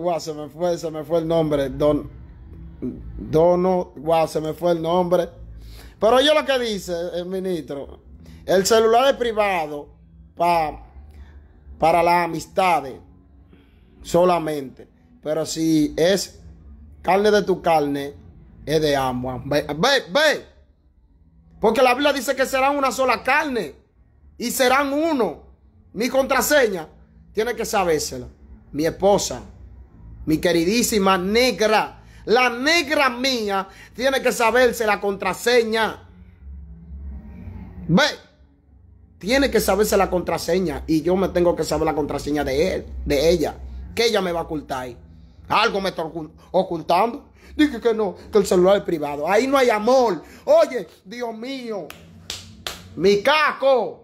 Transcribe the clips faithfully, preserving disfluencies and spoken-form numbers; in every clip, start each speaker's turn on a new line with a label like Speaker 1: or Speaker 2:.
Speaker 1: guau, se me fue, se me fue el nombre. Don, Dono, guau, se me fue el nombre. Pero oye lo que dice el ministro. El celular es privado pa, para las amistades solamente. Pero si es carne de tu carne, es de ambos. Ve, ve, ve. Porque la Biblia dice que serán una sola carne. Y serán uno. Mi contraseña tiene que sabérsela. Mi esposa, mi queridísima negra, la negra mía, tiene que saberse la contraseña. Ve. Tiene que saberse la contraseña. Y yo me tengo que saber la contraseña de él, de ella. Que ella me va a ocultar ahí. Algo me está ocultando. Dije que no, que el celular es privado. Ahí no hay amor. Oye, Dios mío. Mi caco.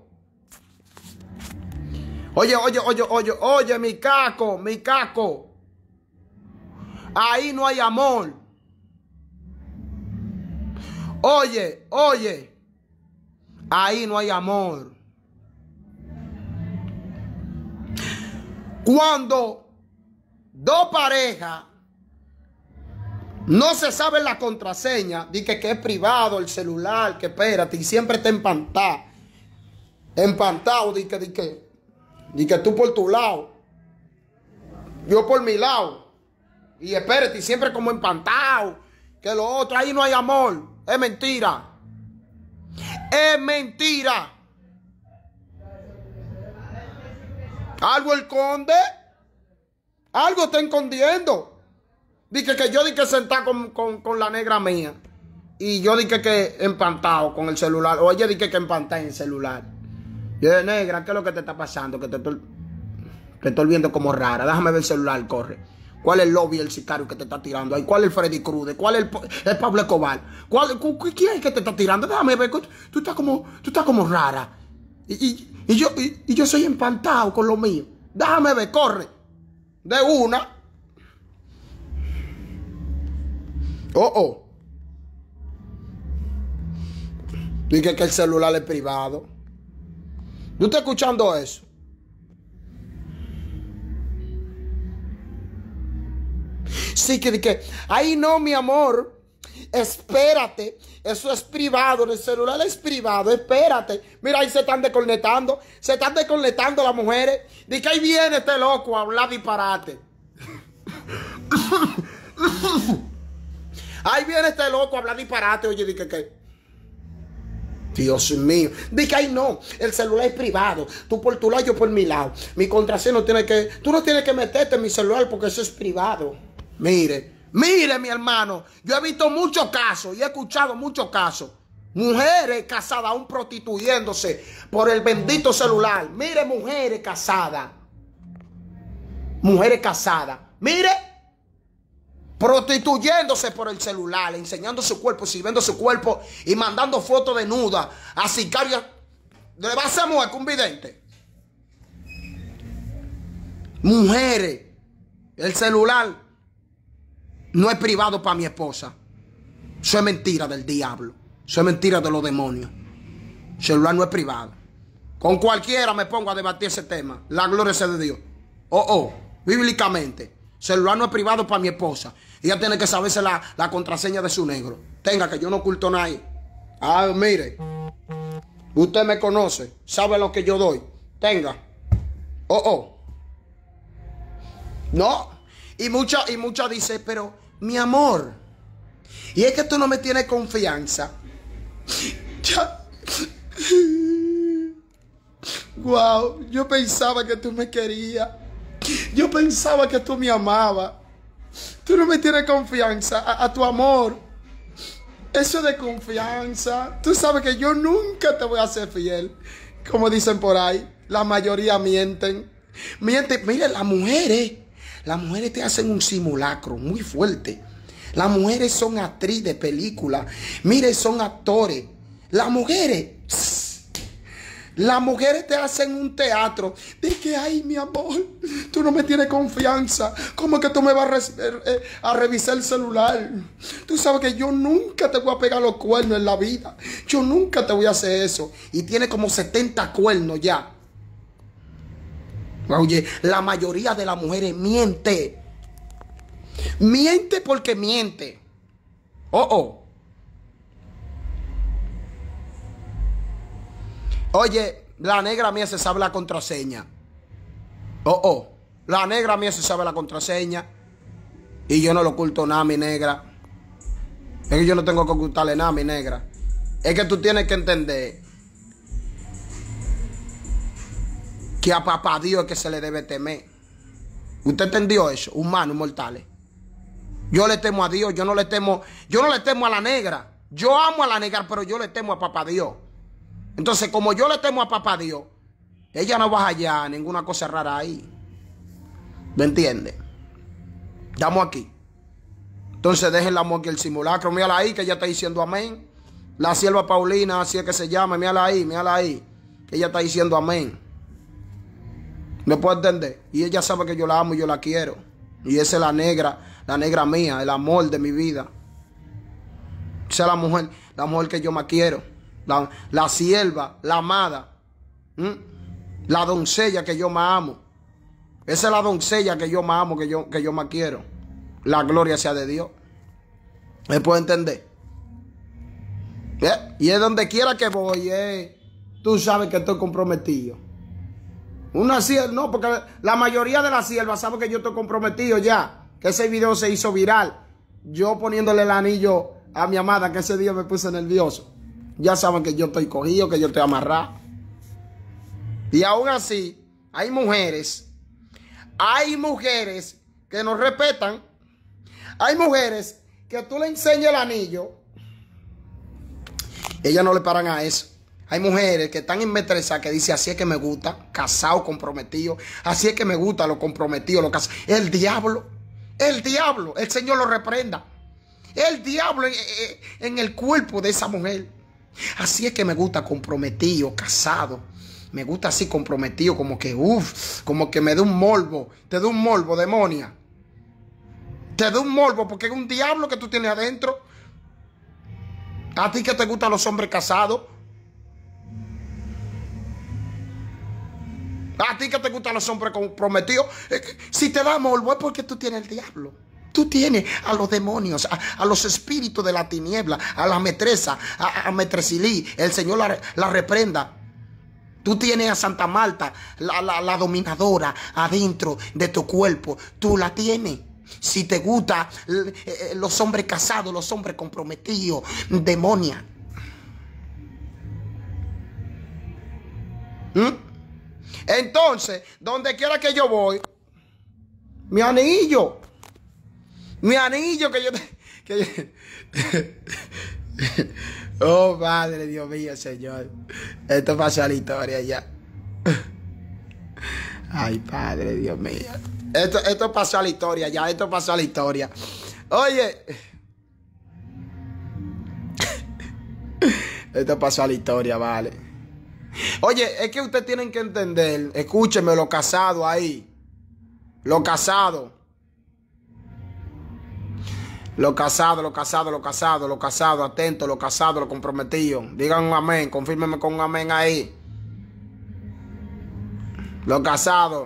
Speaker 1: Oye, oye, oye, oye, oye, mi caco, mi caco. Ahí no hay amor. Oye, oye. Ahí no hay amor. Cuando dos parejas no se sabe la contraseña, dice que es privado el celular, que espérate, y siempre está empantado. Empantado, dice que, dice, dice tú por tu lado, yo por mi lado. Y espérate, y siempre como empantado, que lo otro, ahí no hay amor. Es mentira. Es mentira. Algo esconde. Algo está escondiendo. Dije que yo dije sentar con, con, con la negra mía. Y yo dije que empantado con el celular. O ella dije que empantada en el celular. Yo dije, negra, ¿qué es lo que te está pasando? Que te estoy, te estoy viendo como rara. Déjame ver el celular, corre. ¿Cuál es el lobby, el sicario que te está tirando ahí? ¿Cuál es el Freddy Cruz? ¿Cuál es el, el Pablo Escobar? ¿Cuál, ¿Quién es que te está tirando? Déjame ver. Tú estás como, tú estás como rara. Y, y, y, yo, y, y yo soy empantado con lo mío. Déjame ver, corre. De una. Oh, oh. Dije que el celular es privado. ¿Tú estás escuchando eso? Sí, que dije, ay no, mi amor, espérate, eso es privado, el celular es privado, espérate. Mira, ahí se están desconectando, se están desconectando las mujeres. Dije, ahí viene este loco a hablar disparate. Ahí viene este loco a hablar disparate. Oye, dije que... Dios mío. Dije, ay no, el celular es privado. Tú por tu lado, yo por mi lado. Mi contraseña no tiene que... Tú no tienes que meterte en mi celular porque eso es privado. Mire, mire mi hermano. Yo he visto muchos casos y he escuchado muchos casos. Mujeres casadas aún prostituyéndose por el bendito celular. Mire, mujeres casadas. Mujeres casadas. Mire. Prostituyéndose por el celular, enseñando su cuerpo, sirviendo su cuerpo y mandando fotos desnudas a sicarios. Le va a hacer mueca un vidente. Mujeres, el celular no es privado para mi esposa. Eso es mentira del diablo. Eso es mentira de los demonios. El celular no es privado. Con cualquiera me pongo a debatir ese tema. La gloria sea de Dios. Oh, oh, bíblicamente. El celular no es privado para mi esposa. Ella tiene que saberse la, la contraseña de su negro. Tenga, que yo no oculto nada ahí. Ah, mire. Usted me conoce. Sabe lo que yo doy. Tenga. Oh, oh. No. Y mucha, y mucha dice, pero, mi amor, y es que tú no me tienes confianza. Ya. Wow, yo pensaba que tú me querías. Yo pensaba que tú me amabas. Tú no me tienes confianza a, a tu amor. Eso de confianza. Tú sabes que yo nunca te voy a ser fiel. Como dicen por ahí. La mayoría mienten. Mienten. Mire, las mujeres. Las mujeres te hacen un simulacro muy fuerte. Las mujeres son actrices de película. Mire, son actores. Las mujeres... Las mujeres te hacen un teatro de que, ay, mi amor, tú no me tienes confianza. ¿Cómo que tú me vas a, re eh, a revisar el celular? Tú sabes que yo nunca te voy a pegar los cuernos en la vida. Yo nunca te voy a hacer eso. Y tiene como setenta cuernos ya. Oye, la mayoría de las mujeres miente. Miente porque miente. Oh, oh. Oye, la negra mía se sabe la contraseña. Oh, oh. La negra mía se sabe la contraseña. Y yo no le oculto nada a mi negra. Es que yo no tengo que ocultarle nada a mi negra. Es que tú tienes que entender que a papá Dios es que se le debe temer. ¿Usted entendió eso? Humanos mortales. Yo le temo a Dios, yo no le temo, yo no le temo a la negra. Yo amo a la negra, pero yo le temo a papá Dios. Entonces, como yo le temo a papá Dios, ella no va a hallar ninguna cosa rara ahí. ¿Me entiende? Estamos aquí. Entonces dejen la que el simulacro. Mírala ahí que ella está diciendo amén. La sierva Paulina, así es que se llama. Mírala ahí, mírala ahí. Que ella está diciendo amén. ¿Me puede entender? Y ella sabe que yo la amo y yo la quiero. Y esa es la negra, la negra mía, el amor de mi vida. Esa es la mujer, la mujer que yo más quiero. La, la sierva, la amada. ¿Mm? La doncella que yo más amo. Esa es la doncella que yo más amo, que yo, que yo más quiero. La gloria sea de Dios. ¿Me puede entender? ¿Eh? Y es donde quiera que voy, eh, tú sabes que estoy comprometido. Una sierva, no, porque la mayoría de las siervas saben que yo estoy comprometido ya. Que ese video se hizo viral. Yo poniéndole el anillo a mi amada, que ese día me puse nervioso. Ya saben que yo estoy cogido, que yo estoy amarrado. Y aún así, hay mujeres, hay mujeres que nos respetan. Hay mujeres que tú le enseñas el anillo, ellas no le paran a eso. Hay mujeres que están inmetresadas que dicen, así es que me gusta, casado, comprometido. Así es que me gusta lo comprometido, lo casado. El diablo, el diablo, el Señor lo reprenda. El diablo en, en el cuerpo de esa mujer. Así es que me gusta comprometido, casado. Me gusta así comprometido, como que, uff, como que me da un morbo. Te da un morbo, demonia. Te da un morbo porque es un diablo que tú tienes adentro. A ti que te gustan los hombres casados. A ti que te gustan los hombres comprometidos. Si te da morbo es porque tú tienes el diablo. Tú tienes a los demonios, a, a los espíritus de la tiniebla, a la metresa, a, a Metresilí. El Señor la, la reprenda. Tú tienes a Santa Marta, la, la, la dominadora, adentro de tu cuerpo. Tú la tienes. Si te gustan eh, los hombres casados, los hombres comprometidos, demonia. ¿Mm? Entonces, donde quiera que yo voy, mi anillo, mi anillo que yo... Que yo oh, Padre, Dios mío, Señor. Esto pasó a la historia ya. Ay, Padre, Dios mío. Esto, esto pasó a la historia ya. Esto pasó a la historia. Oye. Esto pasó a la historia, vale. Oye, es que ustedes tienen que entender. Escúchenme, los casados ahí. Los casados. Los casados, los casados, los casados, los casados, atentos, los casados, los comprometidos. Digan un amén, confírmenme con un amén ahí. Los casados.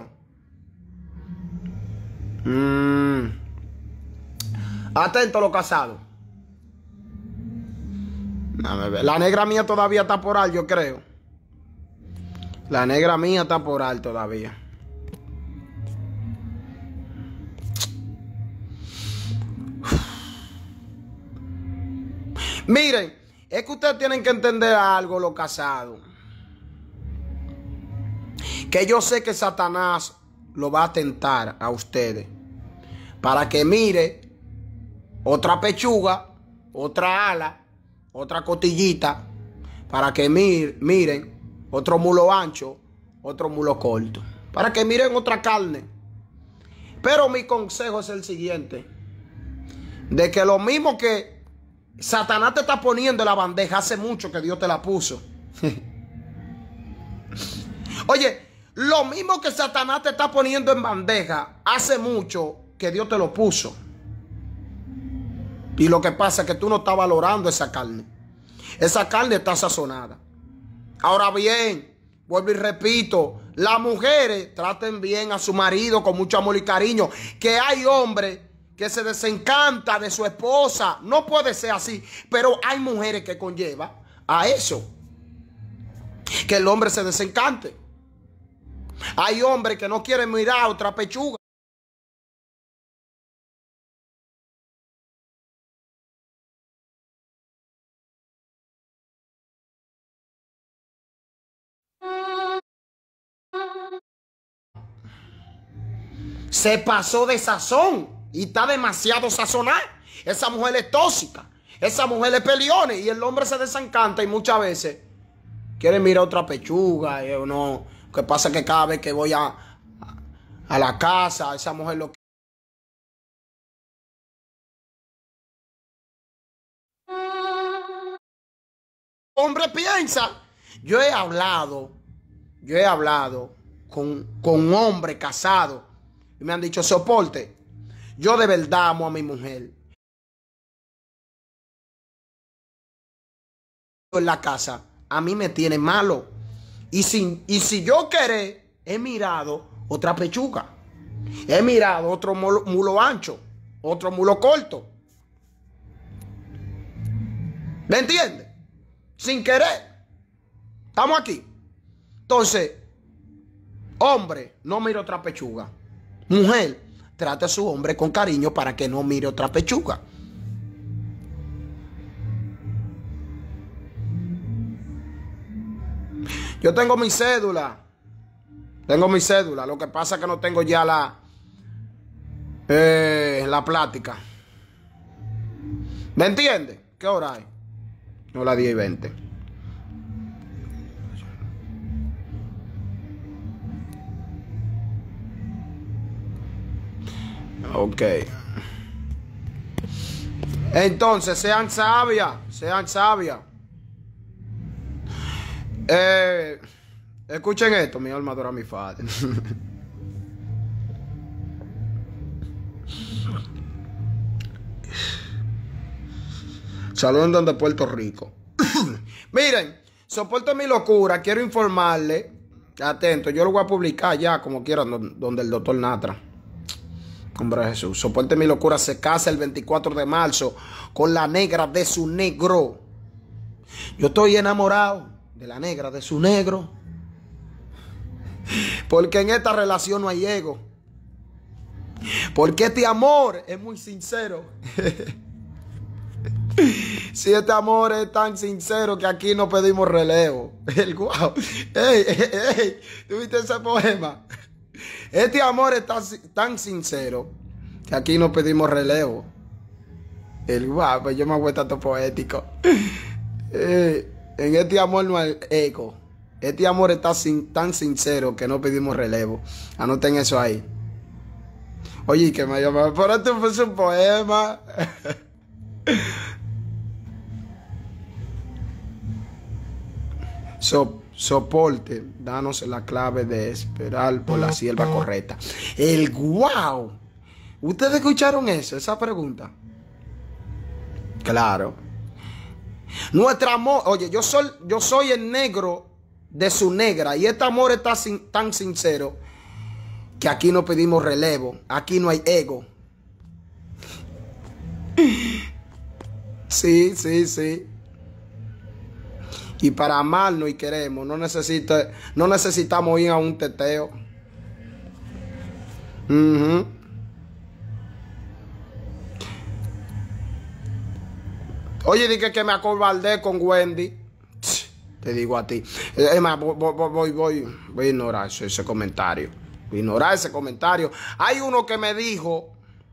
Speaker 1: Mm. Atentos, los casados. La negra mía todavía está por ahí, yo creo. La negra mía está por ahí todavía. Miren, es que ustedes tienen que entender algo, los casados. Que yo sé que Satanás lo va a tentar a ustedes. Para que mire otra pechuga, otra ala, otra cotillita. Para que mir, miren otro mulo ancho, otro mulo corto. Para que miren otra carne. Pero mi consejo es el siguiente. De que lo mismo que Satanás te está poniendo en la bandeja, hace mucho que Dios te la puso. Oye, lo mismo que Satanás te está poniendo en bandeja, hace mucho que Dios te lo puso. Y lo que pasa es que tú no estás valorando esa carne. Esa carne está sazonada. Ahora bien, vuelvo y repito, las mujeres traten bien a su marido con mucho amor y cariño. Que hay hombres que se desencanta de su esposa. No puede ser así. Pero hay mujeres que conlleva a eso. Que el hombre se desencante. Hay hombres que no quieren mirar a otra pechuga. Se pasó de sazón y está demasiado sazonada. Esa mujer es tóxica. Esa mujer es peleona y el hombre se desencanta y muchas veces quiere mirar otra pechuga. Y no, lo que pasa es que cada vez que voy a, a la casa, esa mujer lo que... Hombre piensa. Yo he hablado, yo he hablado con, con hombres casados y me han dicho, soporte, yo de verdad amo a mi mujer. En la casa, a mí me tiene malo. Y si, y si yo queré, he mirado otra pechuga. He mirado otro mulo, mulo ancho, otro mulo corto. ¿Me entiendes? Sin querer. Estamos aquí. Entonces, hombre, no mire otra pechuga. Mujer, trate a su hombre con cariño para que no mire otra pechuga. Yo tengo mi cédula. Tengo mi cédula. Lo que pasa es que no tengo ya la, eh, la plática. ¿Me entiendes? ¿Qué hora hay? No, las diez y veinte. Ok. Entonces, sean sabias. Sean sabias. Eh, escuchen esto, mi alma adora a mi padre. Saludos de Puerto Rico. Miren, soporte mi locura. Quiero informarle. Atento, yo lo voy a publicar ya como quieran, donde el doctor Natra. Hombre Jesús. Soporte mi locura. Se casa el veinticuatro de marzo con la negra de su negro. Yo estoy enamorado de la negra de su negro. Porque en esta relación no hay ego. Porque este amor es muy sincero. Si este amor es tan sincero que aquí no pedimos relevo. El guau. Ey, ey, ey. ¿Tú viste ese poema? Este amor es tan, tan sincero que aquí no pedimos relevo. El guau, pues yo me hago tanto poético. Eh, en este amor no hay ego. Este amor está sin, tan sincero que no pedimos relevo. Anoten eso ahí. Oye, que me llama. Por esto fue un poema. So, soporte, danos la clave de esperar por la sierva correcta. El guau. ¿Ustedes escucharon eso? Esa pregunta. Claro. Nuestro amor, oye, yo soy, yo soy el negro de su negra. Y este amor está sin, tan sincero que aquí no pedimos relevo. Aquí no hay ego. Sí, sí, sí. Y para amarnos y queremos, no, necesita, no necesitamos ir a un teteo. Uh-huh. Oye, dije que me acobardé con Wendy. Te digo a ti. Es más, voy, voy, voy, voy, voy a ignorar ese, ese comentario. Voy a ignorar ese comentario. Hay uno que me dijo.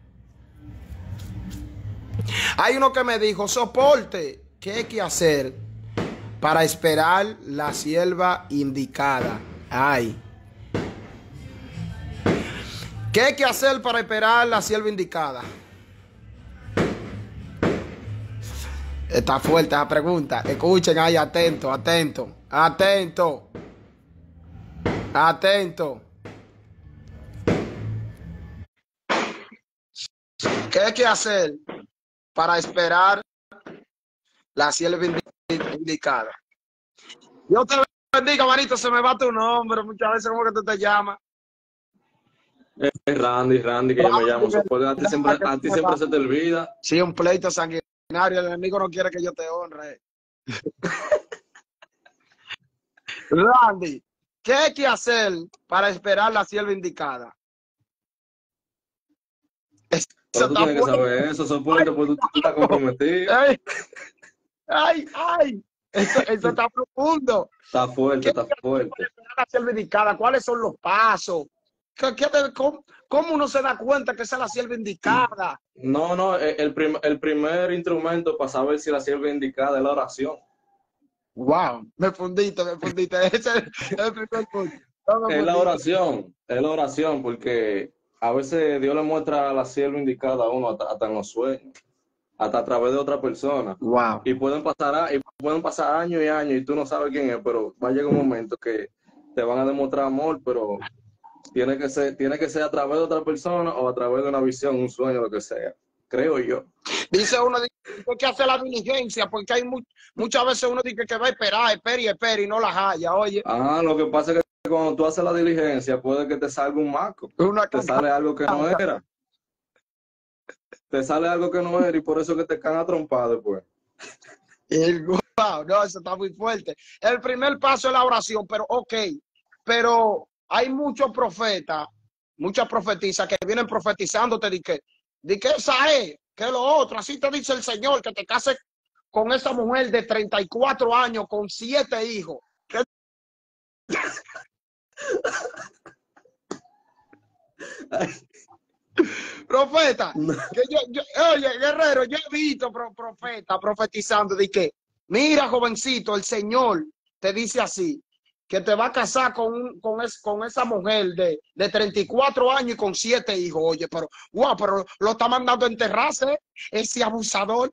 Speaker 1: Hay uno que me dijo, soporte, ¿qué hay que hacer para esperar la sierva indicada? Ay. ¿Qué hay que hacer para esperar la sierva indicada? Está fuerte esa pregunta. Escuchen ahí, atento, atento, atento, atento. ¿Qué hay que hacer para esperar la sierva indicada? Dios te bendiga, manito. Se me va tu nombre. Muchas veces como que tú te llamas.
Speaker 2: Es Randy, Randy, que yo me llamo. So, porque a ti siempre, a ti siempre se te olvida.
Speaker 1: Sí, un pleito sanguinario. El enemigo no quiere que yo te honre. Randy, ¿qué hay que hacer para esperar la sierva indicada?
Speaker 2: Pero
Speaker 1: Eso
Speaker 2: tú
Speaker 1: está
Speaker 2: tienes que
Speaker 1: fuerte.
Speaker 2: saber eso, soporte, porque tú, tú estás comprometido.
Speaker 1: Ay, ay, ay. Eso, eso está profundo.
Speaker 2: Está fuerte,
Speaker 1: ¿Qué hay
Speaker 2: está
Speaker 1: que hacer para
Speaker 2: fuerte.
Speaker 1: esperar la sierva indicada? ¿Cuáles son los pasos? ¿Qué, qué te, cómo, ¿Cómo uno se da cuenta que esa es la sierva indicada?
Speaker 2: No, no, el, el prim- el primer instrumento para saber si la sierva indicada es la oración.
Speaker 1: Wow, me fundiste, me fundiste. Ese es el primer punto. No me
Speaker 2: Es la
Speaker 1: fundiste.
Speaker 2: oración, es la oración, porque a veces Dios le muestra a la sierva indicada a uno hasta, hasta en los sueños, hasta a través de otra persona.
Speaker 1: Wow.
Speaker 2: Y pueden pasar, a- y pueden pasar años y años y tú no sabes quién es, pero va a llegar un momento que te van a demostrar amor, pero tiene que ser, tiene que ser a través de otra persona o a través de una visión, un sueño, lo que sea. Creo yo.
Speaker 1: Dice uno dice que hay que hacer la diligencia porque hay mu muchas veces uno dice que va a esperar, espera y espera y no las haya. Oye,
Speaker 2: Ah, lo que pasa es que cuando tú haces la diligencia, puede que te salga un marco,
Speaker 1: una
Speaker 2: te
Speaker 1: cagada.
Speaker 2: sale algo que no era, te sale algo que no era y por eso que te caen a trompar después.
Speaker 1: El, wow, no, eso está muy fuerte. El primer paso es la oración, pero ok, pero hay muchos profetas, muchas profetizas que vienen profetizándote de que, de que esa es, que lo otro, así te dice el Señor, que te cases con esa mujer de treinta y cuatro años con siete hijos. ¿Qué? Profeta, que yo, yo, oye, guerrero, yo he visto pro, profeta profetizando de que, mira, jovencito, el Señor te dice así, que te va a casar con, con, es, con esa mujer de, de treinta y cuatro años y con siete hijos. Oye, pero, wow, pero lo está mandando a enterrarse ese abusador,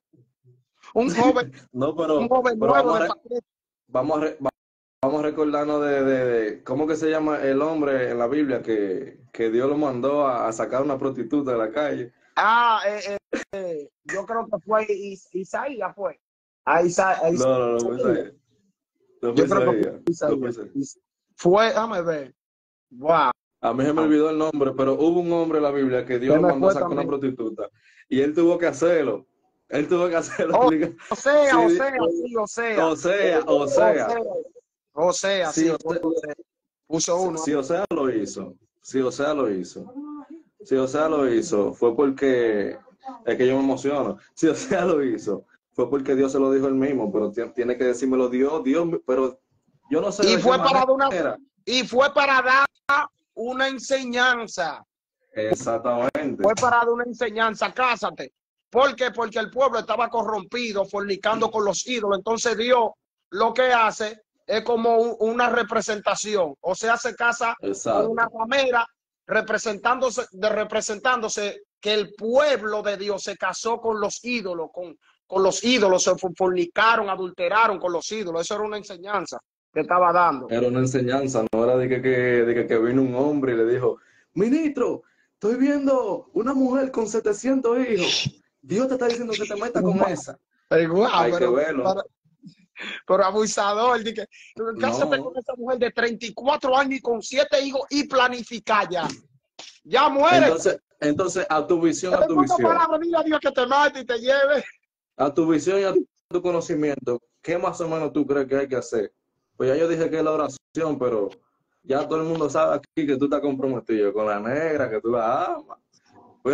Speaker 1: un joven,
Speaker 2: No,
Speaker 1: un
Speaker 2: pero,
Speaker 1: joven
Speaker 2: pero
Speaker 1: nuevo
Speaker 2: vamos
Speaker 1: de
Speaker 2: a, re-
Speaker 1: familia.
Speaker 2: vamos a, re- vamos a recordarnos de, de- de- ¿cómo que se llama el hombre en la Biblia que, que Dios lo mandó a, a sacar una prostituta de la calle?
Speaker 1: Ah, eh, eh, eh, yo creo que fue Is Isaías, fue. A Isa, a
Speaker 2: No, no, no fue
Speaker 1: Isaías.
Speaker 2: Isaías. No fue
Speaker 1: Yo creo que fue
Speaker 2: Isaías. No fue
Speaker 1: Isaías.
Speaker 2: Isaías.
Speaker 1: Fue, déjame ver. Wow.
Speaker 2: A mí se me olvidó el nombre, pero hubo un hombre en la Biblia que Dios
Speaker 1: Se
Speaker 2: lo
Speaker 1: me
Speaker 2: mandó a
Speaker 1: fue
Speaker 2: sacar una
Speaker 1: también.
Speaker 2: prostituta. Y él tuvo que hacerlo. Él tuvo que hacerlo.
Speaker 1: Oh, o sea, o
Speaker 2: Sí,
Speaker 1: sea, sí, o sea.
Speaker 2: o sea, o
Speaker 1: O
Speaker 2: sea,
Speaker 1: sea, o sea,
Speaker 2: sí,
Speaker 1: sí,
Speaker 2: o
Speaker 1: fue,
Speaker 2: sea,
Speaker 1: o sea. Puso uno.
Speaker 2: sí, o sea lo hizo. Sí, o sea lo hizo. Sí, o sea lo hizo. Fue porque, es que yo me emociono. Sí, o sea lo hizo. Fue porque Dios se lo dijo él mismo, pero ti- tiene que decírmelo Dios, Dios, pero yo no sé
Speaker 1: Y
Speaker 2: de qué
Speaker 1: fue para dar una,
Speaker 2: manera.
Speaker 1: y fue para dar una enseñanza.
Speaker 2: Exactamente.
Speaker 1: Fue para dar una enseñanza. Cásate. ¿Por qué? Porque el pueblo estaba corrompido, fornicando con los ídolos. Entonces Dios lo que hace es como un, una representación. O sea, se casa con una
Speaker 2: Exacto.
Speaker 1: ramera representándose, de, representándose que el pueblo de Dios se casó con los ídolos, con, con los ídolos, se fornicaron, adulteraron con los ídolos. Eso era una enseñanza que estaba dando.
Speaker 2: Era una enseñanza, no era de que, que, de que, que vino un hombre y le dijo, ministro, estoy viendo una mujer con setecientos hijos. Dios te está diciendo que te metas con esa.
Speaker 1: Wow,
Speaker 2: Hay que
Speaker 1: pero,
Speaker 2: verlo.
Speaker 1: pero, pero abusador, dije, cásate con
Speaker 2: No.
Speaker 1: esa mujer de treinta y cuatro años y con siete hijos y planifica ya. Ya muere.
Speaker 2: Entonces, entonces, a tu visión, a
Speaker 1: En
Speaker 2: tu
Speaker 1: pocas
Speaker 2: visión,
Speaker 1: palabras, dile a Dios que te mate y te lleve.
Speaker 2: a tu visión y a tu conocimiento, ¿qué más o menos tú crees que hay que hacer? Pues ya yo dije que es la oración, pero ya todo el mundo sabe aquí que tú estás comprometido con la negra, que tú la amas. Pues,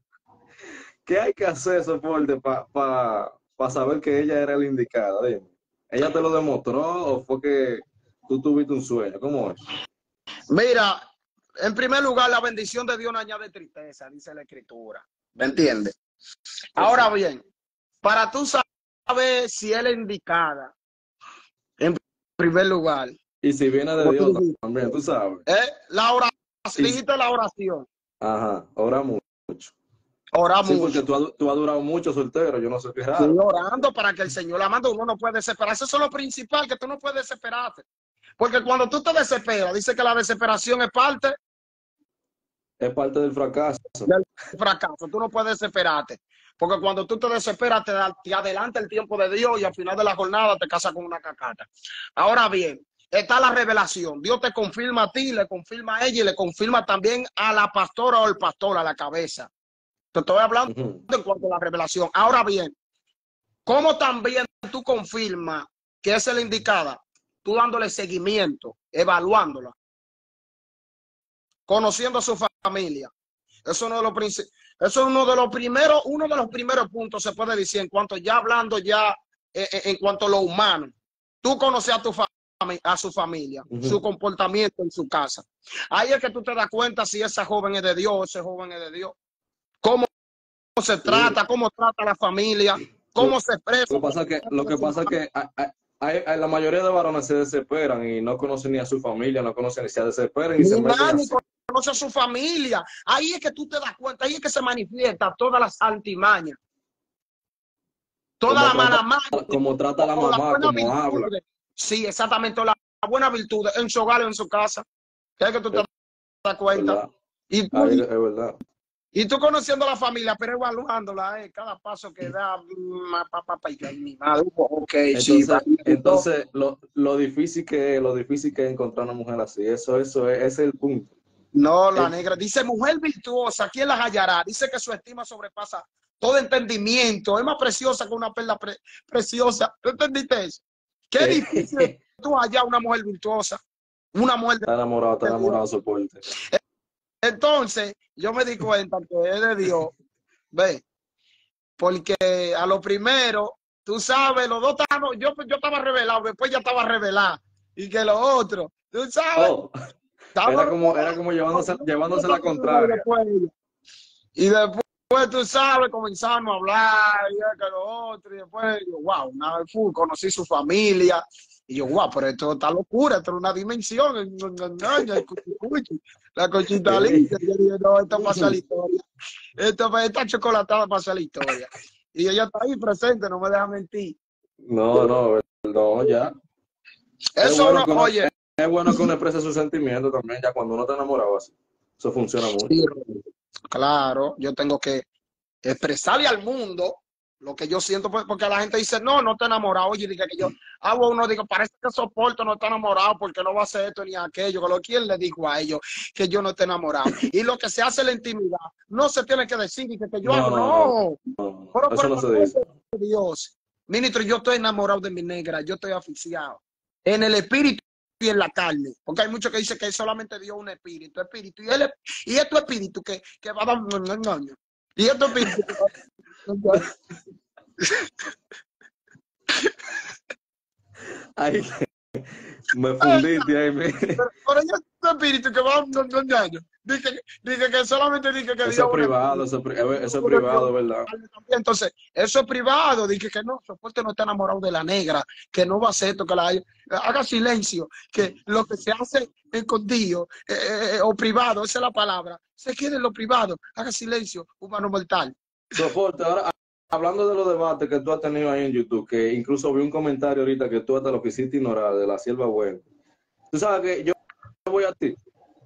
Speaker 2: ¿qué hay que hacer, soporte, para pa, pa saber que ella era la indicada? Dime. ¿Ella te lo demostró o fue que tú tuviste un sueño? ¿Cómo es?
Speaker 1: Mira, en primer lugar, la bendición de Dios no añade tristeza, dice la Escritura. ¿Me entiendes?
Speaker 2: Sí,
Speaker 1: Ahora
Speaker 2: sí.
Speaker 1: bien, para tú saber si él es indicada, en primer lugar,
Speaker 2: Y si viene de
Speaker 1: como tú
Speaker 2: Dios
Speaker 1: dijiste,
Speaker 2: también, tú sabes.
Speaker 1: ¿eh? La oración,
Speaker 2: Y,
Speaker 1: dijiste la oración,
Speaker 2: ajá, ora mucho.
Speaker 1: ora
Speaker 2: Sí, porque
Speaker 1: mucho.
Speaker 2: tú, has- tú has durado mucho soltero, yo no sé qué
Speaker 1: Sí,
Speaker 2: raro.
Speaker 1: orando para que el Señor la mande. Uno no puede desesperarse. Eso es lo principal, que tú no puedes desesperarte. Porque cuando tú te desesperas, dice que la desesperación es parte
Speaker 2: Es parte del fracaso.
Speaker 1: del fracaso. Tú no puedes desesperarte. Porque cuando tú te desesperas, te, da- te adelanta el tiempo de Dios y al final de la jornada te casas con una cacata. Ahora bien, está la revelación. Dios te confirma a ti, le confirma a ella y le confirma también a la pastora o el pastor a la cabeza. Te estoy hablando
Speaker 2: Ujú.
Speaker 1: en cuanto a la revelación. Ahora bien, ¿cómo también tú confirmas que esa es la indicada? Tú dándole seguimiento, evaluándola, conociendo a su familia. Eso es uno de los principios. Eso es uno de los primeros, uno de los primeros puntos, se puede decir, en cuanto ya hablando ya, eh, en cuanto a lo humano. Tú conoces a tu familia, a su familia, uh-huh. su comportamiento en su casa. Ahí es que tú te das cuenta si esa joven es de Dios, ese joven es de Dios. Cómo se trata, cómo trata a la familia, cómo
Speaker 2: lo,
Speaker 1: se expresa.
Speaker 2: Lo que pasa es que, lo que, pasa que hay, hay, hay, la mayoría de varones se desesperan y no conocen ni a su familia, no conocen ni se desesperan y, y se meten así.
Speaker 1: Conoce a su familia. Ahí es que tú te das cuenta, ahí es que se manifiesta todas las altimañas. Toda la mala maña.
Speaker 2: Como trata la mamá,
Speaker 1: la
Speaker 2: como habla.
Speaker 1: Sí, exactamente, la, la buena virtud en su hogar o en su casa. Es que tú te das cuenta.
Speaker 2: ¿Verdad?
Speaker 1: Y tú,
Speaker 2: ahí, es verdad.
Speaker 1: Y tú conociendo a la familia, pero evaluándola, eh, cada paso que da, papá, y mi madre, ok,
Speaker 2: entonces,
Speaker 1: sí. Va,
Speaker 2: entonces lo, lo difícil que lo difícil que es encontrar una mujer así, eso, eso es, ese es el punto.
Speaker 1: No, la el, negra dice mujer virtuosa, ¿quién la hallará? Dice que su estima sobrepasa todo entendimiento, es más preciosa que una perla pre preciosa. ¿Tú entendiste eso? Qué difícil es tú hallar una mujer virtuosa, una mujer de
Speaker 2: está enamorado, está enamorado, soporte.
Speaker 1: Entonces, yo me di cuenta que es de Dios, ve, porque a lo primero, tú sabes, los dos estábamos, yo, yo estaba revelado, después ya estaba revelado, y que lo otro, tú sabes.
Speaker 2: Oh, era como, era como llevándose, llevándose la contraria.
Speaker 1: Después, y después, tú sabes, comenzamos a hablar, y que lo otro, y después, yo, wow, nada, full, conocí su familia. Y yo, guau, pero esto está locura, esto es una dimensión. La cochita linda. Yo dije, no, esto pasa la historia. Esto está chocolatada pasa la historia. Y ella está ahí presente, no me deja mentir.
Speaker 2: No, no, no, ya.
Speaker 1: Eso
Speaker 2: es bueno
Speaker 1: no,
Speaker 2: uno,
Speaker 1: oye.
Speaker 2: Es bueno que uno exprese sus sentimientos también, ya cuando uno está enamorado así. Eso funciona mucho.
Speaker 1: Sí, claro, yo tengo que expresarle al mundo lo que yo siento, porque la gente dice, no, no está enamorado. Oye, dice que yo hago uno, digo, parece que soporto, no está enamorado porque no va a hacer esto ni aquello. Que lo quien le dijo a ellos que yo no esté enamorado. Y lo que se hace en la intimidad, no se tiene que decir que, que yo
Speaker 2: no,
Speaker 1: hago,
Speaker 2: no.
Speaker 1: no.
Speaker 2: no.
Speaker 1: Pero,
Speaker 2: Eso
Speaker 1: pero,
Speaker 2: no se dice.
Speaker 1: Dios, ministro, yo estoy enamorado de mi negra, yo estoy asfixiado. En el espíritu y en la carne. Porque hay muchos que dicen que solamente Dios es un espíritu, espíritu. Y, él, y es tu espíritu que, que va a dar un engaño. Y es tu espíritu que va a dar
Speaker 2: Ay, me fundiste ahí. Me...
Speaker 1: Pero, pero yo tu espíritu que va no, no, no, no. Dice, dice que solamente dice que
Speaker 2: eso
Speaker 1: Dios
Speaker 2: es privado, eso, eso es privado, ¿verdad?
Speaker 1: Entonces, eso es privado. Dice que no, soporte no está enamorado de la negra, que no va a hacer esto, que la haga silencio, que lo que se hace escondido eh, eh, o privado, esa es la palabra, se quede en lo privado, haga silencio, humano mortal.
Speaker 2: Soporte, ahora hablando de los debates que tú has tenido ahí en YouTube, que incluso vi un comentario ahorita que tú hasta lo quisiste ignorar de la sierva buena. Tú sabes que yo voy a ti.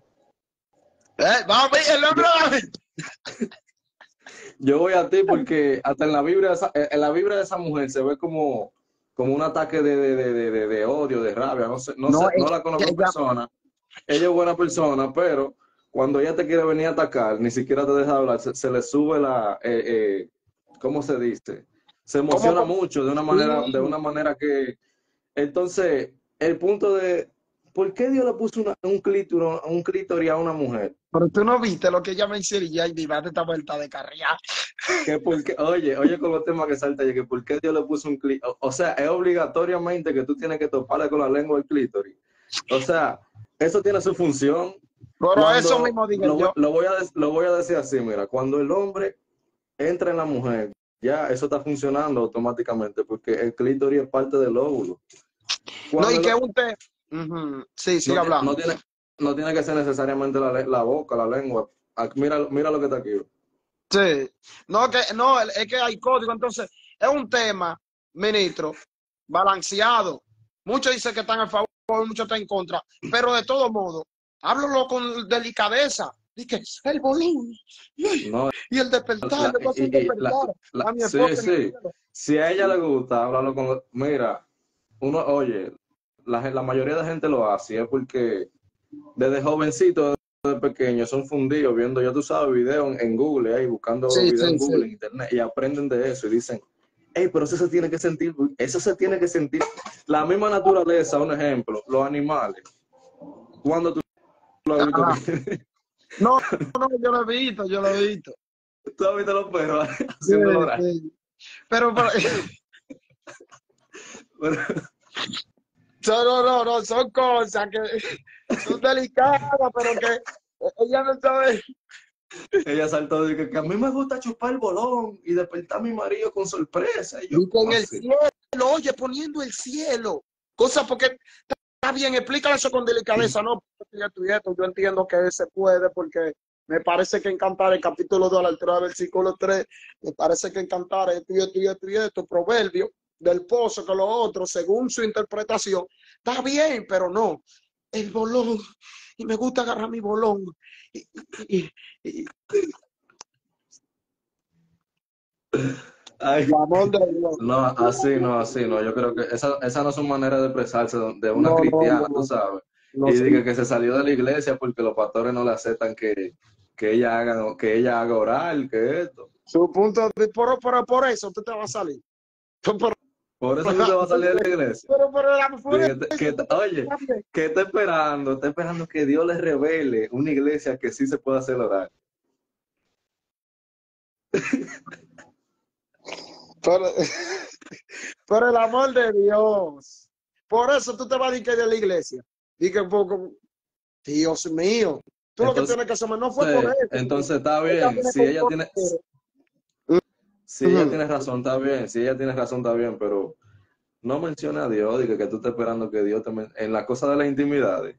Speaker 1: Eh, vamos, el hombre
Speaker 2: yo, yo voy a ti porque hasta en la vibra de esa, en la vibra de esa mujer se ve como, como un ataque de, de, de, de, de odio, de rabia. No sé, no, no, sé, no la conozco en persona. Ella es buena persona, pero cuando ella te quiere venir a atacar, ni siquiera te deja hablar, se, se le sube la, eh, eh, ¿cómo se dice? Se emociona ¿Cómo? mucho de una manera, sí. de una manera que, entonces, el punto de, ¿por qué Dios le puso una, un clítoris, un clítoris a una mujer?
Speaker 1: Pero tú no viste lo que ella me enseñó y date esta vuelta de carrera.
Speaker 2: Que porque, oye, oye con los temas que salta, que ¿por qué Dios le puso un clítoris? O, o sea, es obligatoriamente que tú tienes que toparle con la lengua el clítoris. O sea, eso tiene su función.
Speaker 1: Pero cuando, eso mismo digo
Speaker 2: lo,
Speaker 1: yo.
Speaker 2: Lo voy, a, lo voy a decir así, mira, cuando el hombre entra en la mujer, ya eso está funcionando automáticamente, porque el clítoris es parte del óvulo.
Speaker 1: Cuando no, y que un te... Uh -huh. Sí, sigue
Speaker 2: no,
Speaker 1: hablando.
Speaker 2: No tiene, no tiene que ser necesariamente la, la boca, la lengua. Mira, mira lo que está aquí.
Speaker 1: Sí. No, que, no, es que hay código. Entonces, es un tema, ministro, balanceado. Muchos dicen que están a favor, muchos están en contra. Pero de todo modo, háblalo con delicadeza. Dice, el bolín.
Speaker 2: No,
Speaker 1: y el despertar.
Speaker 2: La, y, y, la, la, sí, sí. Si a ella le gusta, háblalo con... Mira, uno, oye, la, la mayoría de la gente lo hace, es porque desde jovencito, desde pequeño, son fundidos viendo, ya tú sabes, videos en, en Google, ahí buscando
Speaker 1: Sí,
Speaker 2: videos
Speaker 1: sí,
Speaker 2: en Google, en
Speaker 1: sí.
Speaker 2: internet, y aprenden de eso y dicen, hey, pero eso se tiene que sentir, eso se tiene que sentir. La misma naturaleza, un ejemplo, los animales. Cuando tú lo has visto
Speaker 1: Ajá.
Speaker 2: que
Speaker 1: No, no, yo lo he visto, yo lo he visto.
Speaker 2: tú has visto los perros
Speaker 1: Sí,
Speaker 2: haciendo orar.
Speaker 1: sí. Pero, pero no, no, no, no, son cosas que son delicadas, pero que ella no sabe.
Speaker 2: Ella saltó y que, que a mí me gusta chupar el bolón y despertar a mi marido con sorpresa. Y yo,
Speaker 1: Dice
Speaker 2: ¿cómo
Speaker 1: en el
Speaker 2: así?
Speaker 1: cielo, oye, poniendo el cielo. Cosa porque está bien, explícale eso con delicadeza, no, esto y esto, yo entiendo que se puede porque me parece que en Cantar, el capítulo dos, a la altura del versículo tres, me parece que en Cantar esto y esto y esto y esto, proverbio del pozo, que lo otro, según su interpretación, está bien, pero no. El bolón, y me gusta agarrar mi bolón. Y, y, y, y,
Speaker 2: Ay,
Speaker 1: el amor de Dios.
Speaker 2: no, así no, así no. Yo creo que esa, esa no es una manera de expresarse de una
Speaker 1: No, no,
Speaker 2: cristiana, tú
Speaker 1: no,
Speaker 2: sabes.
Speaker 1: no
Speaker 2: Y
Speaker 1: sé.
Speaker 2: diga que se salió de la iglesia porque los pastores no le aceptan que, que ella haga, que ella haga orar, que esto.
Speaker 1: Su punto de, por, por, por eso tú te vas a salir. Por,
Speaker 2: Por eso tú te vas a salir de la iglesia.
Speaker 1: pero por la por
Speaker 2: Diga que-
Speaker 1: eso,
Speaker 2: que- oye, ¿qué está esperando? Está esperando que Dios le revele una iglesia que sí se pueda hacer orar.
Speaker 1: por, por el amor de Dios. Por eso tú te vas a decir que de la iglesia. Dije, Dios mío. Tú lo que
Speaker 2: Entonces,
Speaker 1: tienes que hacer no fue por eso.
Speaker 2: entonces está
Speaker 1: Ella
Speaker 2: bien.
Speaker 1: viene
Speaker 2: Si
Speaker 1: con
Speaker 2: ella tiene, si ella
Speaker 1: uh-huh.
Speaker 2: tiene razón, está bien. Si ella tiene razón, está bien. Pero no mencione a Dios, diga que tú estás esperando que Dios te men- en la cosa de las intimidades.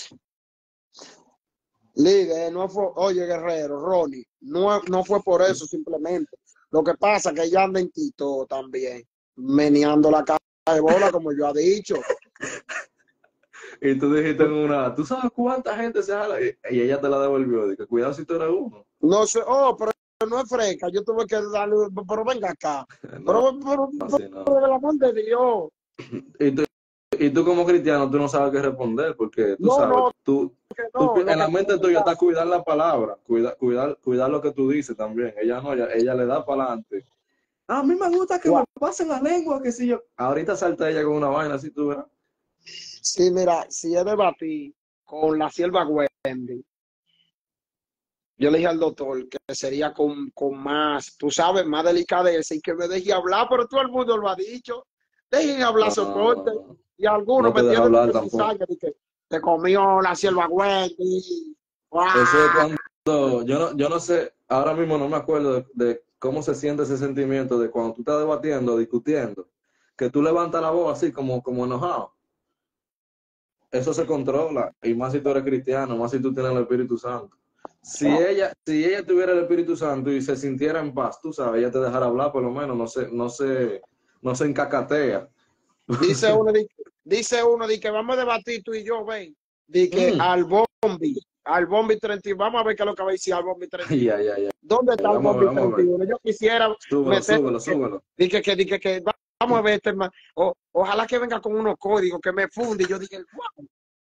Speaker 1: Líder, no fue, oye, Guerrero, Ronnie, no, no fue por eso simplemente. Lo que pasa es que ella anda en Tito también, meneando la cara de bola, como yo he dicho.
Speaker 2: Y tú dijiste en una, ¿tú sabes cuánta gente se jala? Y, y ella te la devolvió. Dije, cuidado si tú eres uno.
Speaker 1: No sé, oh, pero no es fresca, yo tuve que darle, pero venga acá.
Speaker 2: No,
Speaker 1: Pero, pero,
Speaker 2: así
Speaker 1: pero,
Speaker 2: no.
Speaker 1: por el amor de Dios.
Speaker 2: Y tú, y tú como cristiano, tú no sabes qué responder, porque tú
Speaker 1: No,
Speaker 2: sabes,
Speaker 1: no,
Speaker 2: tú,
Speaker 1: que
Speaker 2: tú
Speaker 1: no, lo
Speaker 2: en la
Speaker 1: que
Speaker 2: mente tuya está cuidar la palabra, cuidar, cuidar, cuidar lo que tú dices también. Ella no, ella, ella le da para adelante. A mí me gusta que me pasen la lengua, que si yo. Ahorita salta ella con una vaina así, tú verás.
Speaker 1: sí, mira, si he debatí con la sierva Wendy, yo le dije al doctor que sería con, con más, tú sabes, más delicadeza y que me deje hablar, pero todo el mundo lo ha dicho. Dejen hablar
Speaker 2: No, no,
Speaker 1: soporte.
Speaker 2: no, no.
Speaker 1: Y algunos
Speaker 2: No te
Speaker 1: me
Speaker 2: dejo
Speaker 1: tienen
Speaker 2: hablar
Speaker 1: que
Speaker 2: tampoco.
Speaker 1: cizaña de que te comió la sierva Wendy.
Speaker 2: Eso es
Speaker 1: ¡Guau!
Speaker 2: cuando, yo no, yo no sé, ahora mismo no me acuerdo de, de cómo se siente ese sentimiento de cuando tú estás debatiendo, discutiendo, que tú levantas la voz así como, como enojado. Eso se controla, y más si tú eres cristiano, más si tú tienes el Espíritu Santo. Si ella, si ella tuviera el Espíritu Santo y se sintiera en paz, tú sabes, ella te dejará hablar por lo menos, no se, no se, no se encacatea.
Speaker 1: Dice uno, di- dice uno, di que vamos a debatir tú y yo, ven. Di que
Speaker 2: Mm.
Speaker 1: al Bombi, al Bombi treinta y uno, vamos a ver qué es lo que va a decir al Bombi treinta y uno.
Speaker 2: Ay, ay, ay, ay.
Speaker 1: ¿Dónde está el
Speaker 2: Vamos a ver,
Speaker 1: Bombi
Speaker 2: vamos a
Speaker 1: treinta y
Speaker 2: ver.
Speaker 1: uno? Yo quisiera
Speaker 2: Súbelo,
Speaker 1: meter,
Speaker 2: súbelo, súbelo.
Speaker 1: dije que, dije que, vamos a ver este man. O, ojalá que venga con unos códigos que me funde. Y yo dije, wow.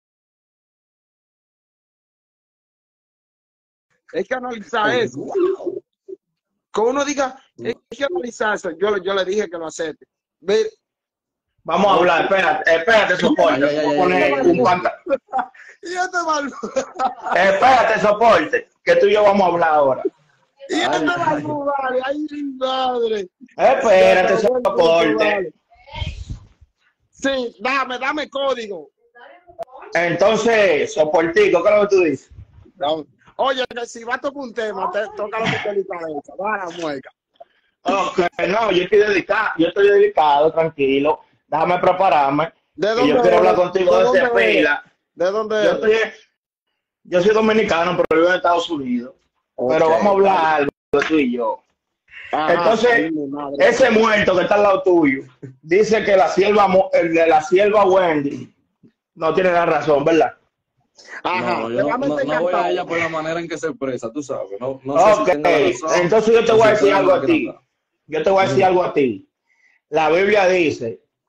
Speaker 1: Hay que analizar eso. Wow. Que uno diga, hay que analizar eso. Yo, yo le dije que lo acepte. Ve,
Speaker 3: Vamos a hablar, espérate, espérate, soporte.
Speaker 2: Ay, ay,
Speaker 3: Voy a
Speaker 2: ay,
Speaker 3: poner
Speaker 2: ay, ay,
Speaker 3: un
Speaker 2: ay.
Speaker 3: panta-
Speaker 1: y este mal,
Speaker 3: Espérate, soporte, que tú y yo vamos a hablar ahora.
Speaker 1: y este
Speaker 2: Ay,
Speaker 1: mal,
Speaker 2: ay.
Speaker 1: vale, ay, mi madre.
Speaker 3: Espérate,
Speaker 1: Ya, pero bueno,
Speaker 3: soporte.
Speaker 1: vale. Sí, dame, dame código.
Speaker 3: Entonces, soportico, ¿qué es lo que tú dices?
Speaker 1: No. Oye, que si va a tocar un tema, te toca lo que te delicadeza. Va a la mueca.
Speaker 3: Ok, no, yo estoy dedicado, yo estoy dedicado, tranquilo. Déjame prepararme.
Speaker 1: ¿De
Speaker 3: Que
Speaker 1: dónde
Speaker 3: yo quiero hablar
Speaker 1: eres?
Speaker 3: contigo
Speaker 1: ¿De
Speaker 3: desde
Speaker 1: dónde eres?
Speaker 3: pila.
Speaker 1: ¿De dónde
Speaker 3: Yo
Speaker 1: eres?
Speaker 3: estoy, yo soy dominicano, pero vivo en Estados Unidos. Pero
Speaker 1: Ok,
Speaker 3: vamos a hablar algo tú y yo.
Speaker 1: ajá,
Speaker 3: Entonces,
Speaker 1: ay, mi madre.
Speaker 3: ese muerto que está al lado tuyo dice que la sierva, mo- el de la sierva Wendy no tiene la razón, ¿verdad?
Speaker 1: Ajá,
Speaker 2: No,
Speaker 1: te
Speaker 2: yo
Speaker 1: va a
Speaker 2: no, no,
Speaker 1: meter
Speaker 2: no voy a
Speaker 1: cantado.
Speaker 2: ella por la manera en que se expresa, tú sabes. No, no sé
Speaker 3: Ok,
Speaker 2: si tenga la razón
Speaker 3: entonces yo te
Speaker 2: o
Speaker 3: voy
Speaker 2: si
Speaker 3: a decir
Speaker 2: estoy
Speaker 3: algo
Speaker 2: mal
Speaker 3: a ti.
Speaker 2: grandado.
Speaker 3: Yo te voy a decir
Speaker 2: Ujú.
Speaker 3: algo a ti. La Biblia dice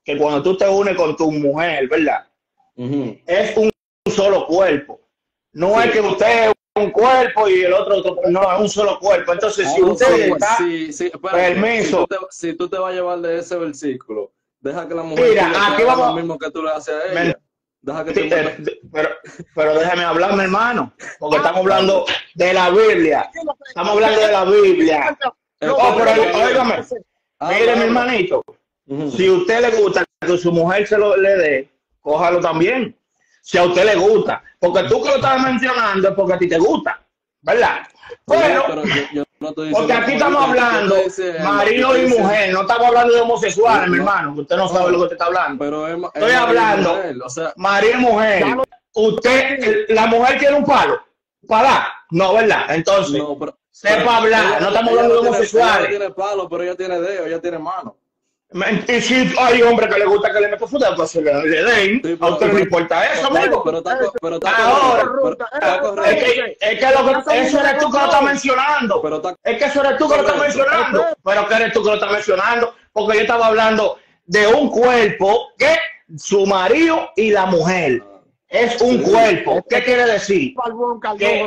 Speaker 3: que cuando tú te unes con tu mujer, ¿verdad?
Speaker 2: Uh-huh.
Speaker 3: Es un solo cuerpo. No sí. es que usted es un cuerpo y el otro, otro no, es un solo cuerpo. Entonces, ah, si usted
Speaker 2: sí,
Speaker 3: está,
Speaker 2: sí, sí,
Speaker 3: permiso.
Speaker 2: Si tú, te, si tú te vas a llevar de ese versículo, deja que la mujer
Speaker 3: Mira, aquí vamos,
Speaker 2: lo mismo que tú le haces a ella. Deja que
Speaker 3: sí, eh, pero, pero déjame hablar, mi hermano, porque estamos hablando de la Biblia. Estamos hablando de la Biblia. Oh, pero óigame, mire, mi hermanito, uh-huh. si a usted le gusta que su mujer se lo le dé, cójalo también. Si a usted le gusta, porque tú que lo estás mencionando es porque a ti te gusta, ¿verdad? Bueno, pero yo, yo no porque aquí estamos hablando marido y mujer, no estamos hablando de homosexuales, mi hermano, que usted no sabe lo que usted está hablando. Pero es, es estoy hablando mujer, o sea, marido y mujer. Usted, la mujer tiene un palo, ¿para? No, ¿verdad? Entonces, no, pero, sepa pero, hablar, ella, no estamos hablando de homosexuales.
Speaker 2: Ella tiene palo, pero ella tiene dedo, ella tiene mano.
Speaker 3: Y si hay hombres que le gusta que le metan fruta, pues se le, le den. Sí, pero, a usted no le importa eso, amigo.
Speaker 2: Pero está, pero está
Speaker 3: ahora, correcto, pero, está correcto. Es que, es que, lo que eso eres tú que lo estás mencionando. Pero está, es que eso eres tú que lo estás mencionando. Pero que eres tú que lo estás mencionando. Porque yo estaba hablando de un cuerpo que su marido y la mujer. Es un sí. cuerpo. ¿Qué quiere decir? Que,